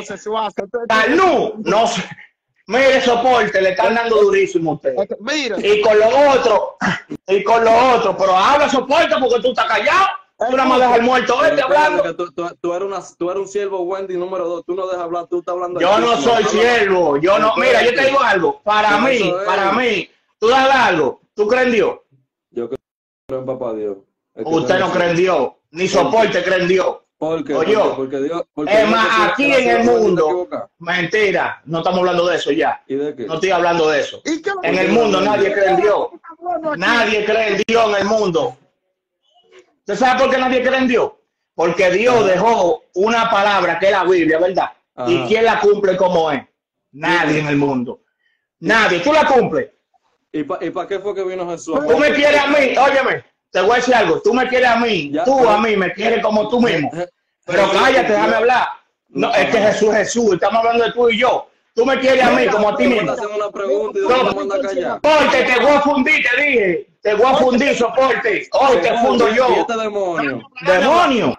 Speaker 3: Calnú, no sé. Mire, soporte, le están dando durísimo a usted. Mira. Y con lo otro, y con lo otro, pero habla soporte porque tú estás callado. Tú nada más dejas el muerto este hablando.
Speaker 2: Tú, tú, tú, eres una, tú eres un siervo Wendy número dos, tú no dejas hablar, tú estás hablando.
Speaker 3: Yo no soy siervo, yo no, mira, yo te digo algo, para mí, para mí, tú das algo, ¿tú crees en Dios?
Speaker 2: Yo creo en papá Dios.
Speaker 3: Usted no cree en Dios, ni soporte cree en Dios.
Speaker 2: ¿Por qué?
Speaker 3: Oye,
Speaker 2: porque Dios, porque
Speaker 3: es más, aquí en el mundo, mentira, no estamos hablando de eso ya.
Speaker 2: ¿Y de qué?
Speaker 3: No estoy hablando de eso. En el mundo nadie cree en Dios. Nadie cree en Dios en el mundo. ¿Usted sabe por qué nadie cree en Dios? Porque Dios Ajá. dejó una palabra que es la Biblia, ¿verdad? Ajá. ¿Y quién la cumple como es? Nadie en el mundo. Nadie. ¿Tú la cumples?
Speaker 2: ¿Y para pa qué fue que vino Jesús?
Speaker 3: Tú me quieres a mí, óyeme. Te voy a decir algo, tú me quieres a mí, ya, tú pero, a mí me quieres como tú mismo. Pero cállate, déjame hablar. No, es que Jesús es Jesús, estamos hablando de tú y yo. Tú me quieres a mí como a ti mismo.
Speaker 2: Una pregunta y no,
Speaker 3: soporte, te voy a fundir, te dije. Te voy a fundir, soporte. Hoy te fundo yo.
Speaker 2: Este demonio.
Speaker 3: Demonio.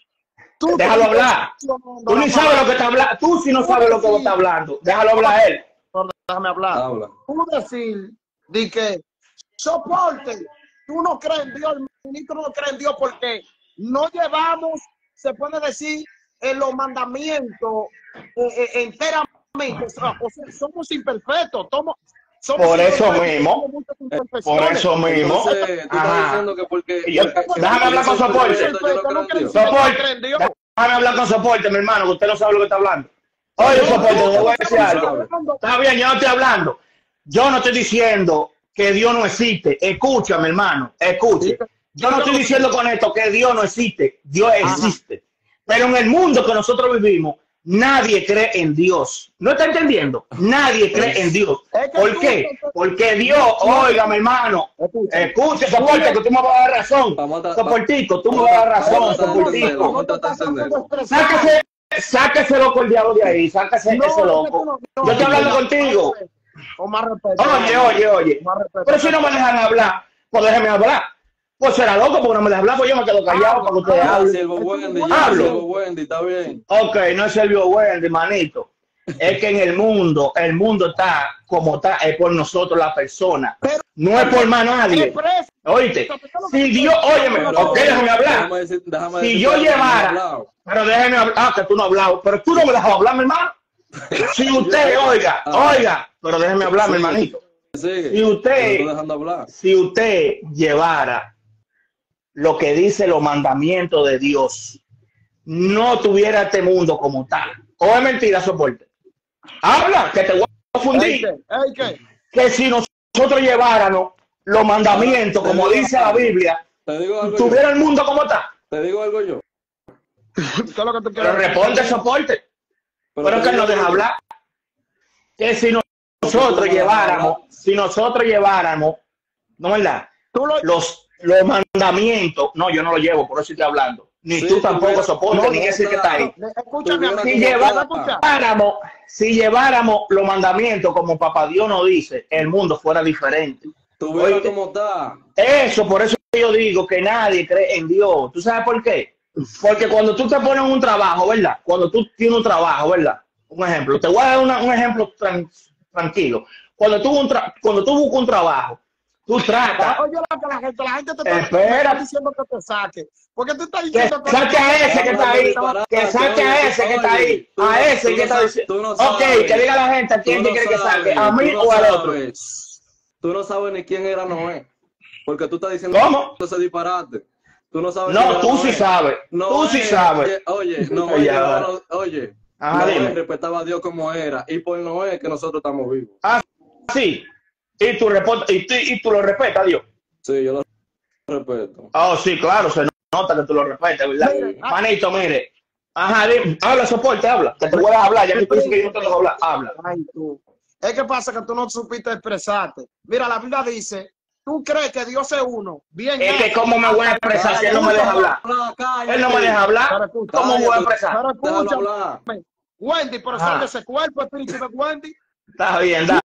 Speaker 3: Déjalo hablar. Tú ni sabes lo que está hablando. Tú sí no sabes lo que está hablando. Déjalo hablar él.
Speaker 1: Déjame hablar.
Speaker 2: Habla.
Speaker 1: Tú decir de que soporte. Tú no crees en Dios, el ministro no cree en Dios porque no llevamos, se puede decir, en los mandamientos eh, eh, enteramente. O sea, somos imperfectos. Somos, somos
Speaker 3: por eso
Speaker 1: imperfectos,
Speaker 3: mismo. Por eso mismo.
Speaker 2: Entonces, tú estás diciendo que porque...
Speaker 3: Yo, porque déjame hablar con soporte. Soporte. Déjame hablar con soporte, mi hermano, que usted no sabe lo que está hablando. Oye, soporte, te voy a decir algo. Está bien, yo no estoy hablando. Yo no estoy diciendo que Dios no existe. Escúchame, hermano, escuche. Yo no estoy diciendo con esto que Dios no existe. Dios existe. Ajá. Pero en el mundo que nosotros vivimos, nadie cree en Dios. ¿No está entendiendo? Nadie cree en Dios. ¿Por qué? Porque Dios, oiga, mi hermano, escuche, soporte, que tú me vas a dar razón. Soportico, tú me vas a dar razón, soportico. Sáquese, sáquese loco el diablo de ahí, sáquese ese loco. Yo estoy hablando contigo.
Speaker 1: Con más respeto.
Speaker 3: Oye, oye, oye. Pero si no me dejan hablar, pues déjeme hablar. Pues será loco porque no me dejan hablar, pues yo me quedo callado para que ustedes hablen. Hablo.
Speaker 2: Wendy, está bien.
Speaker 3: Ok, no es Silvio Wendy, manito. Es que en el mundo, el mundo está como está, es por nosotros la persona. No es por más nadie. Oíste. Si Dios, óyeme, ok, déjame hablar. Si yo llevara, pero déjeme hablar, ah, que tú no has hablado, pero tú no me dejas hablar, mi hermano. Si usted, oiga, oiga, pero déjeme hablar, mi hermanito. Si usted, si usted llevara lo que dice los mandamientos de Dios, no tuviera este mundo como tal. ¿O es mentira, soporte? Habla, que te voy a fundir. Que si nosotros lleváramos los mandamientos, como dice la Biblia, tuviera el mundo como está.
Speaker 2: Te digo algo yo.
Speaker 3: Pero responde, soporte. Pero, pero que no deja hablar. Que si nosotros lleváramos, si nosotros lleváramos, ¿no es verdad? Los, los mandamientos, no, yo no lo llevo, por eso estoy hablando. Ni sí, tú tampoco soportes, ni ese que está ahí.
Speaker 1: Escúchame,
Speaker 3: si lleváramos, si lleváramos los mandamientos como papá Dios nos dice, el mundo fuera diferente.
Speaker 2: Tú ves cómo está.
Speaker 3: Eso, por eso yo digo que nadie cree en Dios. ¿Tú sabes por qué? Porque cuando tú te pones un trabajo, ¿verdad? Cuando tú tienes un trabajo, ¿verdad? Un ejemplo, te voy a dar una, un ejemplo tran, tranquilo. Cuando tú, un tra cuando tú buscas un trabajo, tú tratas.
Speaker 1: Oye, la gente, la gente te está,
Speaker 3: espera,
Speaker 1: diciendo que te saque. Porque tú estás diciendo
Speaker 3: que saque a ese que está ahí. Que saque a ese que está ahí. A ese que está diciendo. Ok, que diga la gente a quién te quiere que saque. ¿A mí o al otro?
Speaker 2: Tú no sabes ni quién era Noé. Porque tú estás diciendo
Speaker 3: ¿Cómo?
Speaker 2: que se disparate. Tú no sabes.
Speaker 3: No, tú sí sabes. Tú sí sabes.
Speaker 2: Oye, Noé, oye.
Speaker 3: Ajá,
Speaker 2: Noé
Speaker 3: dime.
Speaker 2: respetaba a Dios como era. Y por Noé que nosotros estamos vivos.
Speaker 3: Ah, sí. Y tú, y tú, y tú lo respetas, Dios.
Speaker 2: Sí, yo lo respeto.
Speaker 3: Oh, sí, claro, se nota que tú lo respetas, ¿verdad? Mire, manito, mire. Ajá, dime, habla, soporte, habla. Que te voy a hablar, ya que tú dices que yo no te dejo hablar. Habla.
Speaker 1: Ay, tú. Es que pasa que tú no supiste expresarte. Mira, la Biblia dice, tú crees que Dios es uno. Bien.
Speaker 3: Es que cómo me voy a expresar si él no me deja hablar. Él no me deja hablar. ¿Cómo me voy a expresar?
Speaker 1: Pero escúchame. Wendy, por eso de ese cuerpo, espíritu de Wendy.
Speaker 3: Está bien, dale.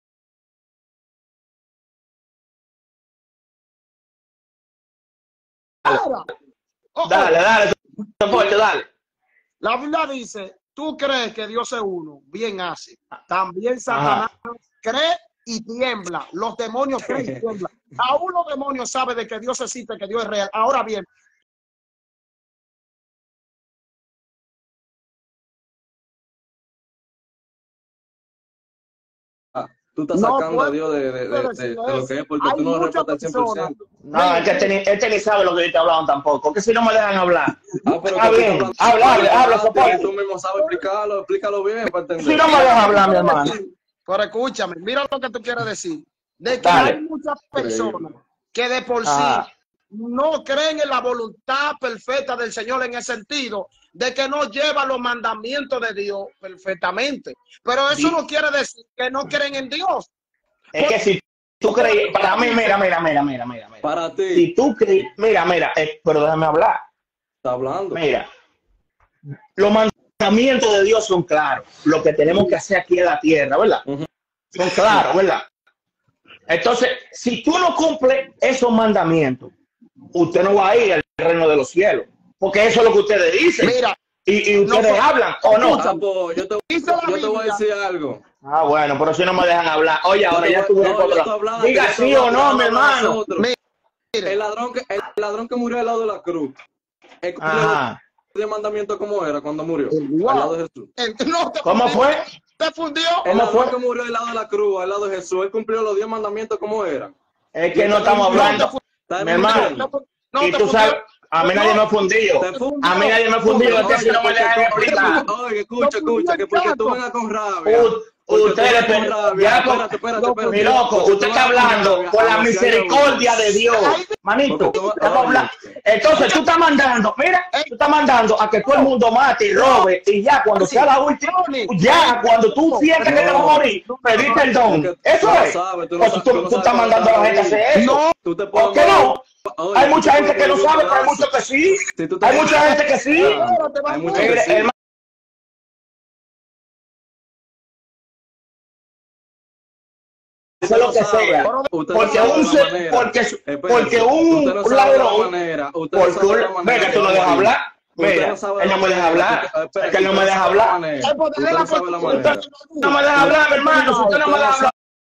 Speaker 3: Dale, dale, soporte, dale.
Speaker 1: La Biblia dice, tú crees que Dios es uno, bien hace. También Satanás Ajá. cree y tiembla. Los demonios creen y tiemblan. Aún los demonios saben de que Dios existe, que Dios es real. Ahora bien,
Speaker 2: tú estás no sacando a Dios de, de, de, de, de lo que es, porque Hay tú no respetas el cien por ciento.
Speaker 3: No, es que este, este ni sabe lo que yo te hablando tampoco, porque si no me dejan hablar.
Speaker 2: Ah, pero
Speaker 3: Está bien, habla, habla, habla, soporte.
Speaker 2: Tú mismo sabes explicarlo, explícalo bien para entender.
Speaker 3: Si no me dejan hablar, mi hermano.
Speaker 1: Pero escúchame, mira lo que tú quieres decir. De que Dale. hay muchas personas que de por ah. sí no creen en la voluntad perfecta del Señor en el sentido de que no lleva los mandamientos de Dios perfectamente. Pero eso sí. no quiere decir que no creen en Dios.
Speaker 3: Es Porque... que si tú crees, para mí, mira, mira, mira, mira, mira.
Speaker 2: Para ti.
Speaker 3: Si tú crees, mira, mira, eh, pero déjame hablar.
Speaker 2: Está hablando.
Speaker 3: Mira, los mandamientos de Dios son claros. Lo que tenemos que hacer aquí en la tierra, ¿verdad? Uh-huh. Son claros, ¿verdad? Entonces, si tú no cumples esos mandamientos, usted no va a ir al reino de los cielos. Porque eso es lo que ustedes dicen. Mira, y, y ustedes no, hablan, ¿o no?
Speaker 2: Ah, pues, yo te, yo te voy a decir algo.
Speaker 3: Ah, bueno, pero si no me dejan hablar. Oye, ahora yo ya estuve no,
Speaker 2: otro.
Speaker 3: Diga sí o no, mi hermano.
Speaker 2: El ladrón, que, el ladrón que murió al lado de la cruz. El de mandamiento, ¿cómo era cuando murió?
Speaker 1: Wow.
Speaker 2: Al lado de Jesús.
Speaker 1: El, no,
Speaker 3: ¿Cómo fue?
Speaker 1: ¿Te fundió?
Speaker 3: El ladrón
Speaker 2: fue? que murió al lado de la cruz, al lado de Jesús. Él cumplió los diez mandamientos, ¿cómo era?
Speaker 3: Es que no estamos hablando. Mi hermano. No, y tú sabes, a mí nadie me ha fundido. A mí nadie me ha fundido. Oye,
Speaker 2: si no me dejan explicar. Oye, escucha, escucha, que porque tú vengas con rabia.
Speaker 3: Ustedes, ya con, espérate, espérate, espérate, mi loco, usted está hablando con la misericordia de Dios, manito. Entonces tú estás mandando, mira, tú estás mandando a que todo el mundo mate y robe y ya cuando sea la última, ya cuando tú sientas que te vas a morir, pedir perdón. Eso es. Tú, tú, tú estás mandando a la gente a hacer eso. ¿Por qué no? Hay mucha gente que no sabe, pero hay muchos que sí. Hay mucha gente que sí. Eso es lo que sea, porque un porque porque un ladrón, porque un, venga, tú no dejas hablar, mira, él no me deja hablar, es que él no me deja hablar, no me deja hablar, mi hermano, si usted no me deja hablar.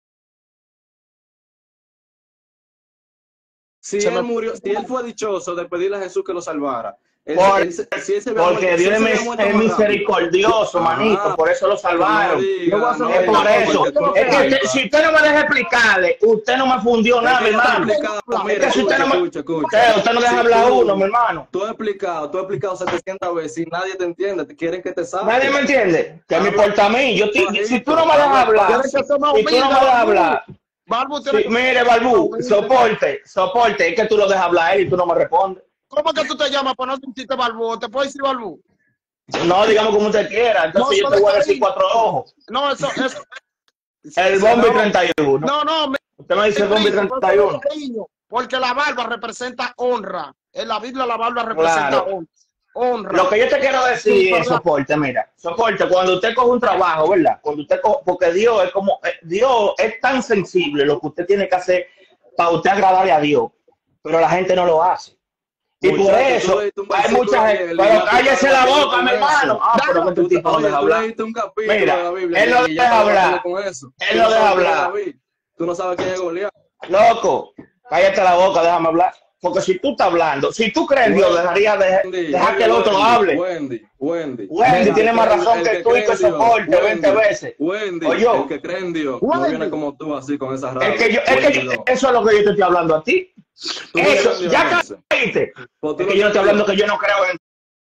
Speaker 2: Si él murió, si él fue dichoso de pedirle a Jesús que lo salvara. Él,
Speaker 3: por,
Speaker 2: él, si ese
Speaker 3: porque muerto, Dios si es, es misericordioso, manito, ah, por eso lo salvaron. No diga, no, no, es por eso. Es que usted, si usted no me deja explicarle, usted no me fundió nada, mi hermano. Es que si usted no me escucha, escucha. Usted no deja hablar
Speaker 2: tú,
Speaker 3: uno, mi hermano.
Speaker 2: Tú has explicado, tú has explicado setecientas veces y nadie te entiende, te quieren que te salve.
Speaker 3: Nadie me entiende. ¿Qué me importa a mí? Yo te, si tú no me dejas hablar, si tú no me dejas hablar.
Speaker 1: Balbu,
Speaker 3: sí, mire, Balbu, soporte, soporte, es que tú lo dejas hablar y tú no me respondes.
Speaker 1: ¿Cómo que tú te llamas para no decirte Balbu? ¿Te puedo decir Balbu?
Speaker 3: No, digamos como usted quiera, entonces no, yo te voy a decir cuatro ojos.
Speaker 1: No, eso, eso.
Speaker 3: El Bombi treinta y uno.
Speaker 1: No, no, me,
Speaker 3: usted me dice el Bombi treinta y uno.
Speaker 1: Porque la barba representa honra. En la Biblia la barba representa
Speaker 3: claro.
Speaker 1: honra. Honra.
Speaker 3: Lo que yo te quiero decir sí, es soporte, mira, soporte, cuando usted coge un trabajo, ¿verdad? Cuando usted coge, porque Dios es como, Dios es tan sensible lo que usted tiene que hacer para usted agradarle a Dios. pero la gente no lo hace. Y
Speaker 2: Muchacho,
Speaker 3: por eso hay mucha gente. Pero cállese la boca, mi hermano. Ah, pero que tu tipo no deja hablar. Mira, él no deja hablar. Él no deja hablar.
Speaker 2: Tú no sabes quién es Goliat.
Speaker 3: Loco, cállate la boca, déjame hablar. Porque si tú estás hablando, si tú crees en Dios, dejarías de,
Speaker 2: Wendy,
Speaker 3: dejar que el otro
Speaker 2: Wendy,
Speaker 3: hable.
Speaker 2: Wendy, Wendy.
Speaker 3: Wendy tiene más razón
Speaker 2: el
Speaker 3: que,
Speaker 2: que
Speaker 3: tú y
Speaker 2: cree
Speaker 3: que
Speaker 2: en Dios,
Speaker 3: soporte veinte
Speaker 2: Wendy,
Speaker 3: veces.
Speaker 2: Wendy,
Speaker 3: O yo.
Speaker 2: el que cree en Dios,
Speaker 4: Wendy.
Speaker 2: no viene como tú así con esas ramas.
Speaker 3: Es que yo, es que yo, eso es lo que yo te estoy hablando a ti.
Speaker 2: Tú
Speaker 3: Eso,
Speaker 2: no
Speaker 3: ya
Speaker 2: crees en
Speaker 3: caíste.
Speaker 2: Pues tú
Speaker 3: Es
Speaker 2: no
Speaker 3: que yo no estoy
Speaker 2: crees en
Speaker 3: hablando
Speaker 2: Dios.
Speaker 3: que yo no creo en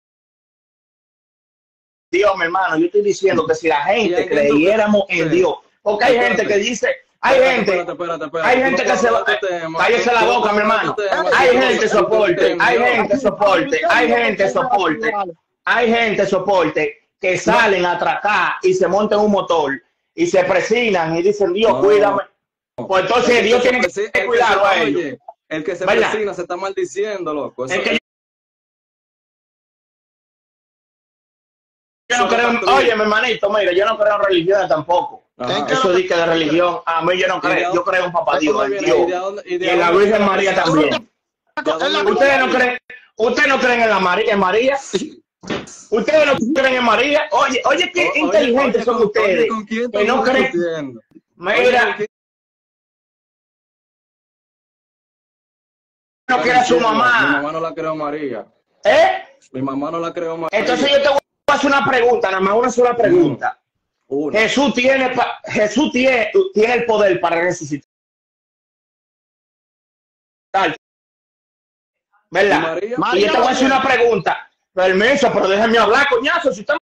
Speaker 3: Dios, mi hermano. Yo estoy diciendo que si la
Speaker 2: ¿Y
Speaker 3: gente
Speaker 2: en quién tú
Speaker 3: creyéramos
Speaker 2: crees?
Speaker 3: en Dios, porque hay
Speaker 2: Espérate.
Speaker 3: gente que dice, hay
Speaker 2: Espérate,
Speaker 3: gente,
Speaker 2: espérate, espérate, espérate.
Speaker 3: hay
Speaker 2: Tú
Speaker 3: gente
Speaker 2: no
Speaker 3: que se va,
Speaker 2: puedes hablar de tema.
Speaker 3: cállese la
Speaker 2: Tú no
Speaker 3: boca, mi
Speaker 2: puedes hablar
Speaker 3: hermano.
Speaker 2: de tema.
Speaker 3: Hay
Speaker 2: Tú no
Speaker 3: gente
Speaker 2: sabes el que
Speaker 3: soporte,
Speaker 2: cree en
Speaker 3: hay
Speaker 2: Dios.
Speaker 3: gente soporte, hay gente soporte, hay gente soporte que salen a atracar y se montan un motor y se presinan y dicen, Dios,
Speaker 2: No.
Speaker 3: cuídame. Pues entonces
Speaker 2: El
Speaker 3: Dios
Speaker 2: se
Speaker 3: tiene que
Speaker 2: presi- el
Speaker 3: tener cuidado
Speaker 2: se-
Speaker 3: a ellos.
Speaker 2: oye, el que se
Speaker 3: ¿Verdad?
Speaker 2: presina se está maldiciendo, loco. Eso
Speaker 3: Es que
Speaker 2: es-
Speaker 3: yo no creo, en- oye, mi hermanito, mira, yo no creo en religiones tampoco.
Speaker 2: Ajá.
Speaker 3: Eso dice de religión, a mí yo no
Speaker 2: ¿Y de
Speaker 3: creo, yo creo en Papá
Speaker 2: ¿de
Speaker 3: Dios,
Speaker 2: dónde
Speaker 3: en
Speaker 2: viene? ¿Y de
Speaker 3: Dios,
Speaker 2: dónde- y de
Speaker 3: y en la
Speaker 2: dónde
Speaker 3: Virgen
Speaker 2: viene
Speaker 3: María
Speaker 2: esa-
Speaker 3: también.
Speaker 2: ¿De dónde viene
Speaker 3: Ustedes no
Speaker 2: esa-
Speaker 3: creen, ustedes no creen en la María, en María. Ustedes no creen en María. Oye, oye, qué
Speaker 2: Oye,
Speaker 3: inteligentes
Speaker 2: oye,
Speaker 3: son
Speaker 2: con-
Speaker 3: ustedes.
Speaker 2: oye, ¿con quién
Speaker 3: Que no
Speaker 2: estamos
Speaker 3: creen.
Speaker 2: discutiendo?
Speaker 3: Mira,
Speaker 2: Oye, ¿con quién
Speaker 3: no quiere a su
Speaker 2: estamos discutiendo? Mi
Speaker 3: mamá.
Speaker 2: mamá no la creó María.
Speaker 3: ¿Eh?
Speaker 2: Mi mamá no la creó María.
Speaker 3: Entonces yo te voy a hacer una pregunta, nada más una sola pregunta.
Speaker 2: Una.
Speaker 3: Jesús tiene, pa- Jesús tiene, tiene el poder para resucitar. ¿Verdad?
Speaker 2: ¿Y María?
Speaker 3: Y yo te voy a hacer una pregunta. Permiso, pero déjenme hablar, coñazo. Si usted